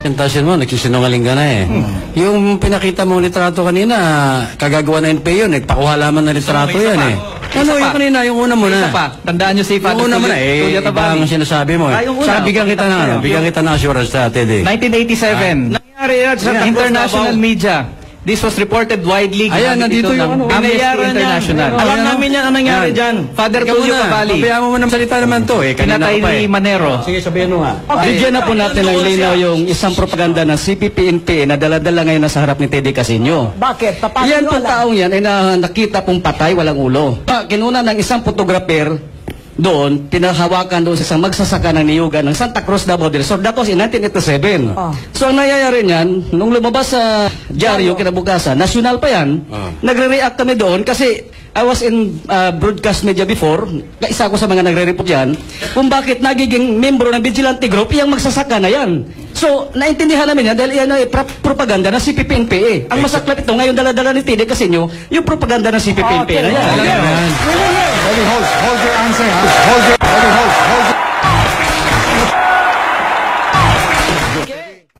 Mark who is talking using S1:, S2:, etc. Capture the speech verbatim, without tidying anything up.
S1: Presentasin mo, nagsisinungaling ka na eh. Hmm. Yung pinakita mo litrato kanina, kagagawa ng N P A yun, nagpakuha lamang na litrato yan eh. Ano yung kanina, yung una mo na.
S2: Isa pa, tandaan nyo si Father.
S1: Yung una mo na eh, iba ang sinasabi mo eh. Saka bigyan kita na, ano, bigyan kita na assurance sa T D.
S2: nineteen eighty-seven, nangyari yan sa international media. This was reported widely.
S1: Ayan, nandito yung ano.
S2: Amnesty International.
S3: Alam namin yan ang nangyari dyan.
S2: Father Tulio Cavalli.
S1: Pabayaan mo mo ng salita naman to eh.
S2: Pinatay ni Manero.
S1: Sige, sabihin mo nga.
S4: Bigyan na po natin ng linaw yung isang propaganda ng C P P N P A na dala-dala ngayon nasa harap ni Teddy Casiño.
S3: Bakit? Paano
S4: yan pong taong yan ay na, nakita pong patay, walang ulo. Kinuna ng isang photographer doon, pinahawakan doon sa isang magsasaka ng niyugan ng Santa Cruz, Davao del Sur. That was in nineteen eighty-seven. Oh. So, ang nangyayari niyan, nung lumabas sa dyaryo, kinabukasan, national pa yan, oh. Nagre-react kami doon kasi I was in uh, broadcast media before, isa ko sa mga nagre-report yan, kung bakit nagiging membro ng vigilante group, yung magsasaka na yan. So, naintindihan namin yan dahil yan ay propaganda ng C P P N P A. Ang masaklap ito, ngayon dala-dala ni Teddy Casiño, yung propaganda ng C P P N P A na yan.
S5: Hold, hold your answer, ha? Hold your, hold, hold, hold.